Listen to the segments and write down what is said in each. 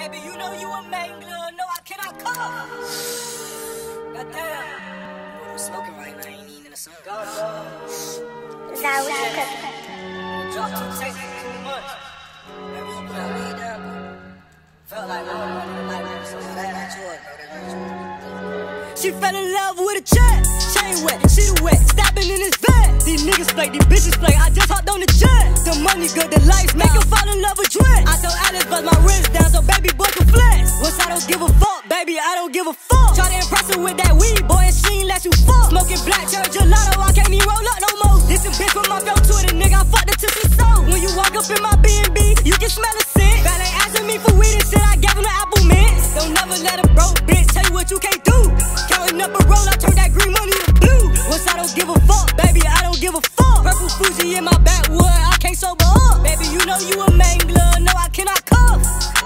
Baby, you know you a mangler. No, I cannot come. Goddamn. Boy, I'm smoking right now. I ain't even in the sun. God, Drop two takes too much. Baby, you put that weed down, bro. Felt like one of the night, so that ain't yours, bro. She fell in love with a check. Chain wet, shit wet, stabbing in his bed. These niggas play, these bitches play. I just hopped on the jet. The money good, the life make him fall in love with dread. I told Alice bust my wrist down so baby boy can flex. Once I don't give a fuck, baby, I don't give a fuck. Try to impress her with that weed, boy, and she ain't let you fuck. Smoking black cherry gelato, I can't even roll up no more. This a bitch from my belt Twitter, nigga, I fucked her till she sold. When you walk up in my B&B, you can smell a scent. Valet asking me for weed and shit, I gave him the apple mints. Don't never let a broke bitch tell you what you can't do. Counting up a roll, I turn that green money to blue. Once I don't give a fuck, baby, I don't give a fuck. Purple Fuji in my backwood, I can't sober up. Baby, you know you a mangler, no, I cannot cuff.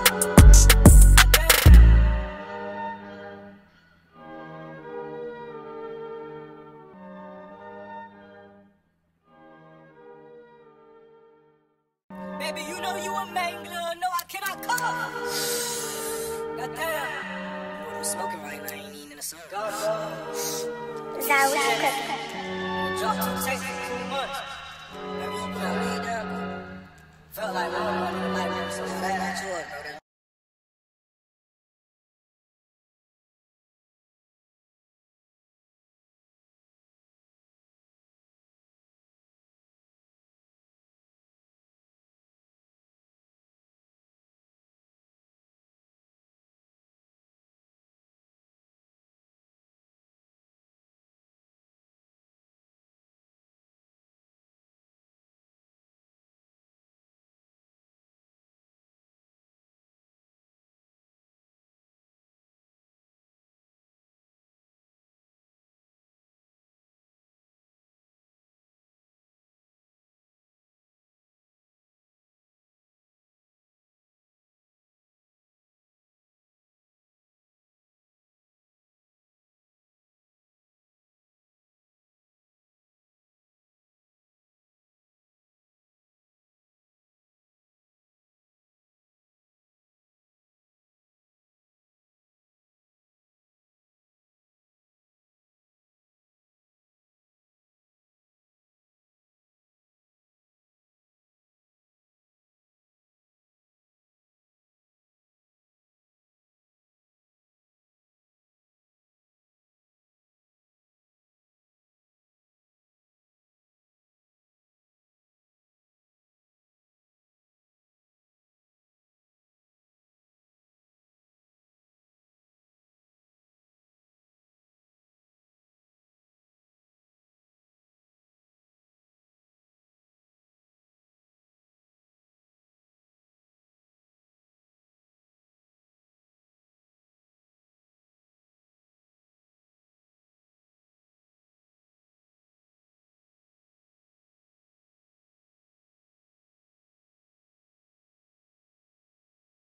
Baby, you know you a mangler, no, I cannot cuff. Goddamn. Boy, I'm smoking right now, I ain't even in the sun. God, Drop Drop two takes.